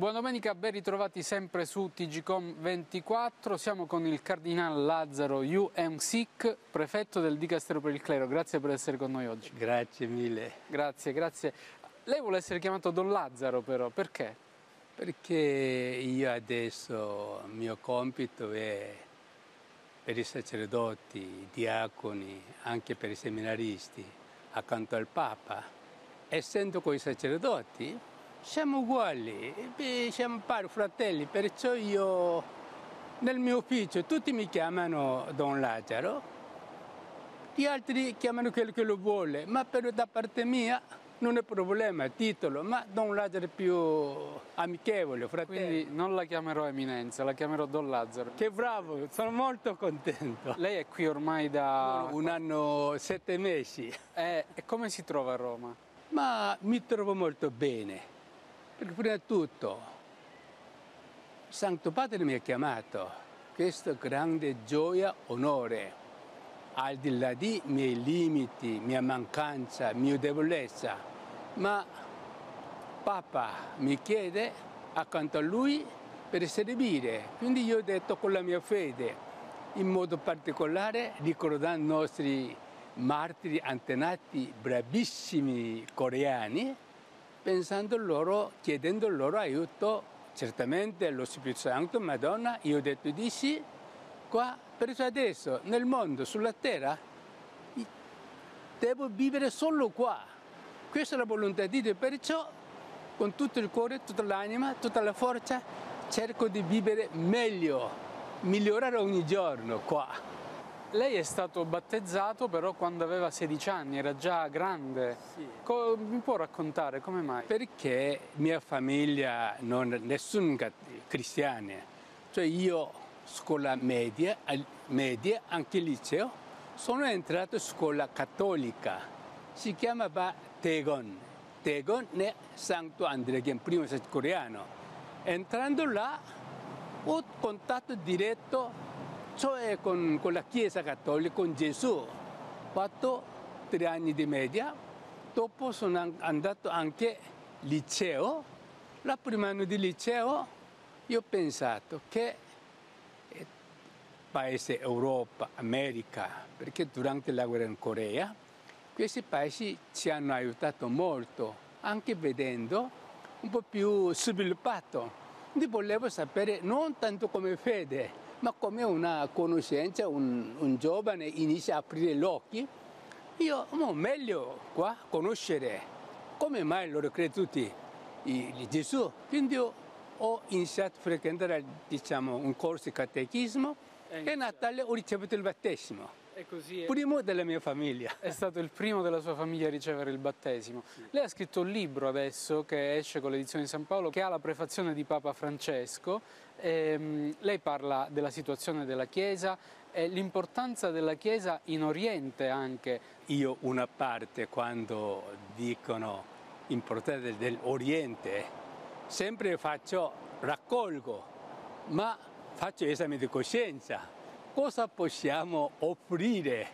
Buona domenica, ben ritrovati sempre su TGcom24. Siamo con il Cardinal Lazzaro Yu Em-sik, prefetto del Dicastero per il Clero. Grazie per essere con noi oggi. Grazie mille. Grazie, grazie. Lei vuole essere chiamato Don Lazzaro però, perché? Perché io adesso il mio compito è per i sacerdoti, i diaconi, anche per i seminaristi, accanto al Papa. Essendo coi sacerdoti, siamo uguali, siamo pari fratelli, perciò io nel mio ufficio tutti mi chiamano Don Lazzaro, gli altri chiamano quello che lo vuole, ma da parte mia non è problema, titolo, ma Don Lazzaro è più amichevole, fratello. Quindi non la chiamerò Eminenza, la chiamerò Don Lazzaro. Che bravo, sono molto contento. Lei è qui ormai da... Un anno, 7 mesi. E come si trova a Roma? Ma mi trovo molto bene. Perché prima di tutto, Santo Padre mi ha chiamato, questa grande gioia, onore, al di là di miei limiti, mia mancanza, mia debolezza, ma Papa mi chiede accanto a lui per servire, quindi io ho detto con la mia fede, in modo particolare ricordando i nostri martiri antenati, bravissimi coreani, pensando loro, chiedendo loro aiuto, certamente lo Spirito Santo, Madonna, io ho detto di sì, qua, perché adesso nel mondo, sulla terra, devo vivere solo qua. Questa è la volontà di Dio, perciò con tutto il cuore, tutta l'anima, tutta la forza, cerco di vivere meglio, migliorare ogni giorno qua. Lei è stato battezzato però quando aveva 16 anni, era già grande. Sì. Mi può raccontare come mai? Perché mia famiglia non è nessun cristiana, cioè io scuola media, anche liceo, sono entrato in scuola cattolica, si chiamava Daegon, Daegon è Santo Andrea, che è il primo coreano. Entrando là ho contatto diretto, cioè con la Chiesa Cattolica, con Gesù. Ho fatto 3 anni di media, dopo sono andato anche al liceo. La prima anno di liceo io ho pensato che paese Europa, America, perché durante la guerra in Corea questi paesi ci hanno aiutato molto, anche vedendo un po' più sviluppato. Quindi volevo sapere non tanto come fede, ma come una conoscenza, un giovane inizia a aprire gli occhi, io meglio qua conoscere come mai loro credono tutti in Gesù. Quindi ho iniziato a frequentare, diciamo, un corso di catechismo e a Natale ho ricevuto il battesimo. E così Primo della mia famiglia. È stato il primo della sua famiglia a ricevere il battesimo. Sì. Lei ha scritto un libro adesso che esce con l'edizione di San Paolo, che ha la prefazione di Papa Francesco. Lei parla della situazione della Chiesa e l'importanza della Chiesa in Oriente anche. Io una parte, quando dicono importanza dell'Oriente, sempre raccolgo, ma faccio esame di coscienza. Cosa possiamo offrire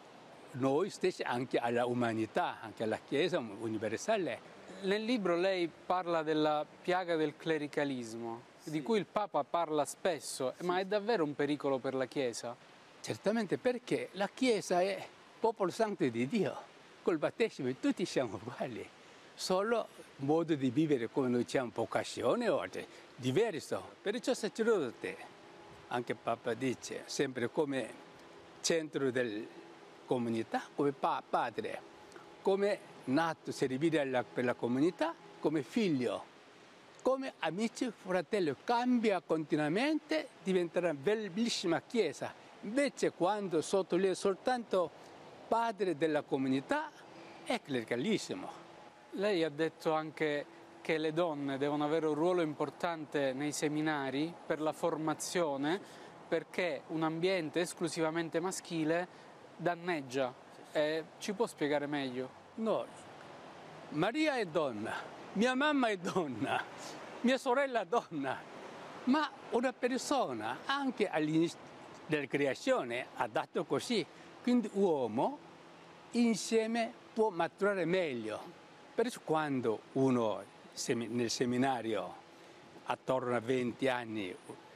noi stessi anche alla umanità, anche alla Chiesa universale? Nel libro lei parla della piaga del clericalismo, sì, di cui il Papa parla spesso, sì, ma è davvero un pericolo per la Chiesa? Certamente, perché la Chiesa è popolo santo di Dio, col battesimo tutti siamo uguali, solo modo di vivere come noi abbiamo vocazione oggi, diverso. Perciò sacerdote, anche Papa dice, sempre come centro della comunità, come padre, come nato servire per la comunità, come figlio, come amici, fratello, cambia continuamente, diventerà una bellissima Chiesa. Invece quando sottolinea soltanto padre della comunità è clericalismo. Lei ha detto anche che le donne devono avere un ruolo importante nei seminari per la formazione, perché un ambiente esclusivamente maschile danneggia. Ci può spiegare meglio? No, Maria è donna, mia mamma è donna, mia sorella è donna, ma una persona anche all'inizio della creazione ha dato così, quindi uomo insieme può maturare meglio. Perciò quando uno nel seminario attorno a 20 anni,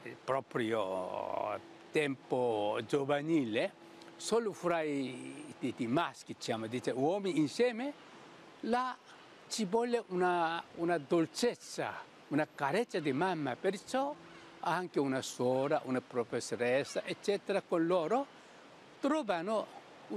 proprio tempo giovanile, solo fra i maschi, diciamo, uomini insieme, là ci vuole una dolcezza, una carezza di mamma, perciò anche una suora, una professoressa, eccetera, con loro trovano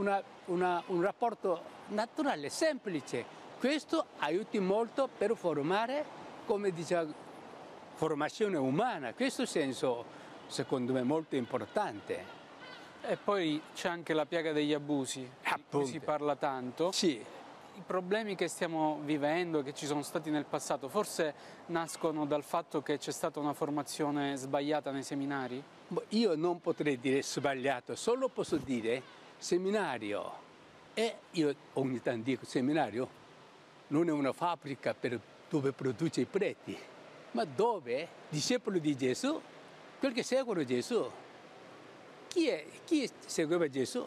un rapporto naturale, semplice. Questo aiuta molto per formare, come diceva, formazione umana. Questo senso, secondo me, è molto importante. E poi c'è anche la piaga degli abusi, di cui si parla tanto. Sì. I problemi che stiamo vivendo, che ci sono stati nel passato, forse nascono dal fatto che c'è stata una formazione sbagliata nei seminari? Io non potrei dire sbagliato, solo posso dire seminario. E io ogni tanto dico seminario non è una fabbrica dove produce i preti, ma dove discepoli di Gesù, quelli che seguono Gesù. Chi segueva Gesù?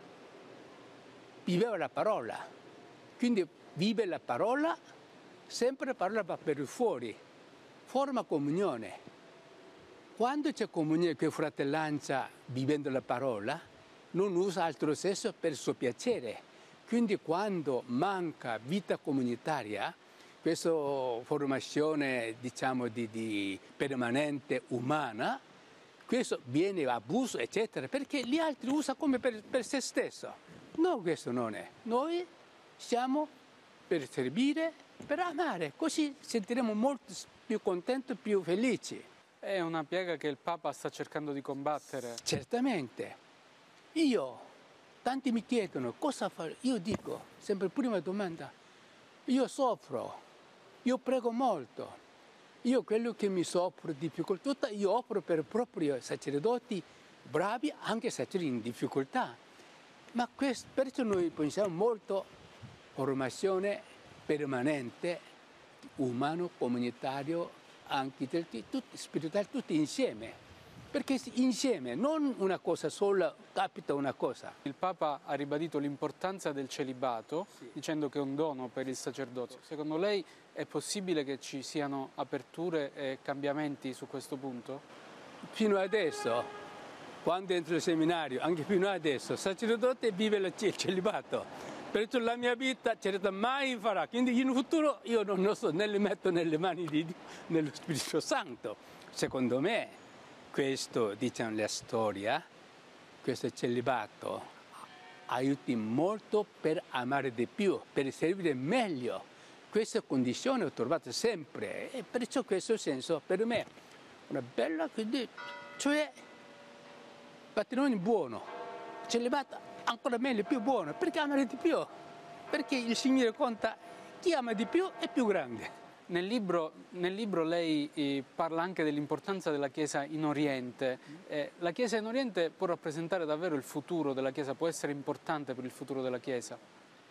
Viveva la parola. Quindi vive la parola, sempre parola va per fuori, forma comunione. Quando c'è comunione, che fratellanza, vivendo la parola, non usa altro sesso per suo piacere. Quindi quando manca vita comunitaria, questa formazione, diciamo, di permanente umana, questo viene abuso, eccetera, perché gli altri usano come per se stesso. No, questo non è. Noi siamo per servire, per amare, così sentiremo molto più contenti, più felici. È una piaga che il Papa sta cercando di combattere. Certamente. Tanti mi chiedono cosa fare. Io dico, sempre prima domanda, io soffro, io prego molto. Io quello che mi soffro di difficoltà, io offro per proprio sacerdoti bravi, anche sacerdoti in difficoltà. Ma perciò noi pensiamo molto formazione permanente, umano, comunitario, anche spirituale, tutti insieme. Perché insieme, non una cosa sola, capita una cosa. Il Papa ha ribadito l'importanza del celibato, sì, dicendo che è un dono per il sacerdozio. Secondo lei è possibile che ci siano aperture e cambiamenti su questo punto? Fino adesso, quando entro il seminario, anche fino adesso, il sacerdote vive il celibato. Perciò la mia vita certo mai farà, quindi in futuro io non so, ne le metto nelle mani di Dio, nello Spirito Santo. Secondo me questo, diciamo, la storia, questo celibato aiuti molto per amare di più, per servire meglio. Questa condizione ho trovato sempre e perciò questo senso per me una bella, cioè patrimonio buono, celibato ancora meglio, più buono, perché amare di più, perché il Signore conta chi ama di più è più grande. Nel libro lei parla anche dell'importanza della Chiesa in Oriente. La Chiesa in Oriente può rappresentare davvero il futuro della Chiesa, può essere importante per il futuro della Chiesa?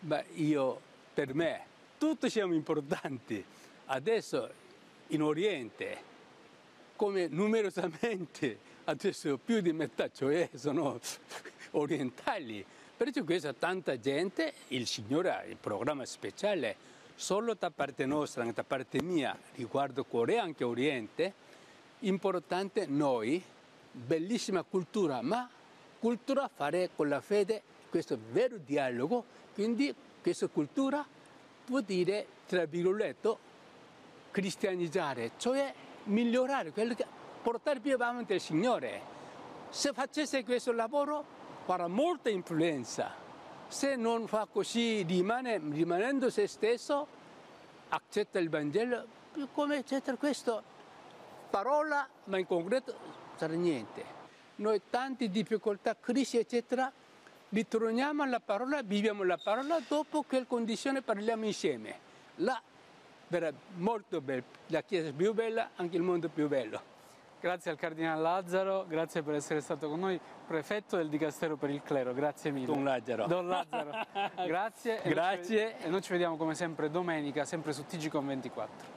Per me, tutti siamo importanti. Adesso in Oriente, come numerosamente, adesso più di metà, cioè sono orientali. Perciò questa tanta gente, il Signore ha il programma speciale solo da parte nostra, da parte mia, riguardo Corea, anche Oriente, importante noi, bellissima cultura, ma cultura fare con la fede, questo vero dialogo, quindi questa cultura vuol dire, tra virgolette, cristianizzare, cioè migliorare, portare più avanti il Signore. Se facesse questo lavoro, farà molta influenza. Se non fa così, rimanendo se stesso, accetta il Vangelo, come eccetera, questo parola, ma in concreto sarà niente. Noi tante difficoltà, crisi, eccetera, ritorniamo alla parola, viviamo la parola, dopo quelle condizioni parliamo insieme. Là verrà molto bello, la Chiesa più bella, anche il mondo più bello. Grazie al Cardinale Lazzaro, grazie per essere stato con noi, prefetto del Dicastero per il Clero, grazie mille. Don Lazzaro. Don Lazzaro, grazie. Grazie. E noi ci vediamo come sempre domenica, sempre su TGCOM24.